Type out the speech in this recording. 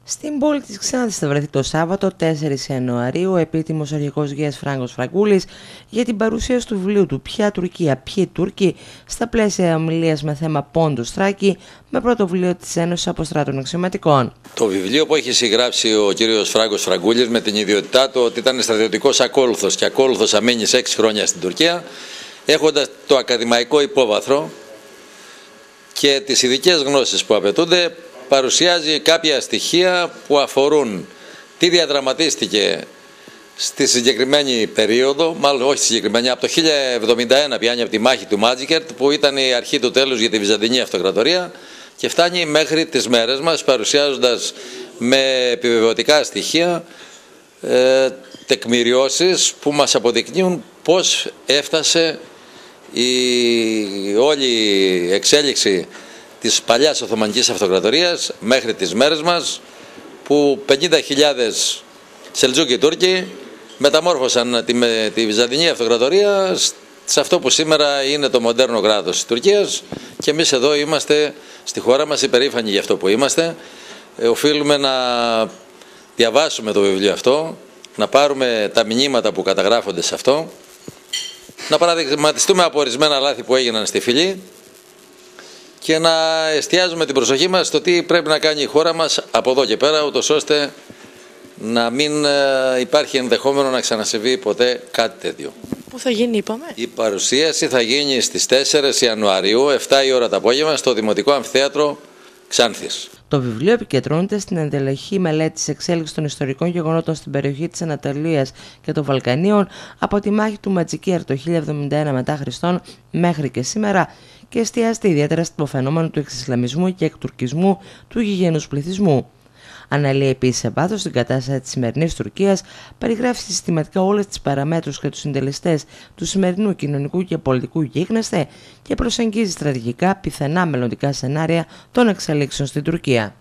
Στην πόλη της Ξάνθης θα βρεθεί το Σάββατο 4 Ιανουαρίου ο επίτιμος αρχηγός Γείας Φράγκος Φραγκούλης για την παρουσίαση του βιβλίου του «Ποια Τουρκία, ποιοι Τούρκοι» στα πλαίσια ομιλίας με θέμα Πόντος Θράκη με πρώτο βιβλίο της Ένωσης Αποστράτων Αξιωματικών. Το βιβλίο που έχει συγγράψει ο κύριος Φράγκος Φραγκούλης με την ιδιότητά του ότι ήταν στρατιωτικός ακόλουθος και ακόλουθος αμήνης 6 χρόνια στην Τουρκία, έχοντας το ακαδημαϊκό υπόβαθρο και τις ειδικές γνώσεις που απαιτούνται, παρουσιάζει κάποια στοιχεία που αφορούν τι διαδραματίστηκε στη συγκεκριμένη περίοδο, μάλλον όχι στη συγκεκριμένη, από το 1071 πιάνει από τη μάχη του Μάτζικερτ που ήταν η αρχή του τέλους για τη Βυζαντινή Αυτοκρατορία και φτάνει μέχρι τις μέρες μας παρουσιάζοντας με επιβεβαιωτικά στοιχεία τεκμηριώσεις που μας αποδεικνύουν πώς έφτασε η όλη εξέλιξη της παλιάς Οθωμανικής Αυτοκρατορίας μέχρι τις μέρες μας που 50.000 Σελτζούκοι Τούρκοι μεταμόρφωσαν τη Βυζαντινή Αυτοκρατορία σε αυτό που σήμερα είναι το μοντέρνο κράτος της Τουρκίας και εμείς εδώ είμαστε στη χώρα μας υπερήφανοι για αυτό που είμαστε. Οφείλουμε να διαβάσουμε το βιβλίο αυτό, να πάρουμε τα μηνύματα που καταγράφονται σε αυτό, να παραδειγματιστούμε από ορισμένα λάθη που έγιναν στη φυλή και να εστιάζουμε την προσοχή μας στο τι πρέπει να κάνει η χώρα μας από εδώ και πέρα, ούτως ώστε να μην υπάρχει ενδεχόμενο να ξανασυμβεί ποτέ κάτι τέτοιο. Πού θα γίνει, είπαμε? Η παρουσίαση θα γίνει στις 4 Ιανουαρίου, 7 η ώρα το απόγευμα, στο Δημοτικό Αμφιθέατρο Ξάνθης. Το βιβλίο επικεντρώνεται στην ενδελεχή μελέτη της εξέλιξης των ιστορικών γεγονότων στην περιοχή της Ανατολίας και των Βαλκανίων από τη μάχη του Ματζικέρ το 1071 μετά Χριστόν μέχρι και σήμερα και εστιάζεται ιδιαίτερα στο φαινόμενο του εξισλαμισμού και εκτουρκισμού του γηγενούς πληθυσμού. Αναλύει επίσης σε βάθος την κατάσταση της σημερινής Τουρκίας, περιγράφει συστηματικά όλες τις παραμέτρους και τους συντελεστές του σημερινού κοινωνικού και πολιτικού γίγνεσθε και προσεγγίζει στρατηγικά πιθανά μελλοντικά σενάρια των εξελίξεων στην Τουρκία.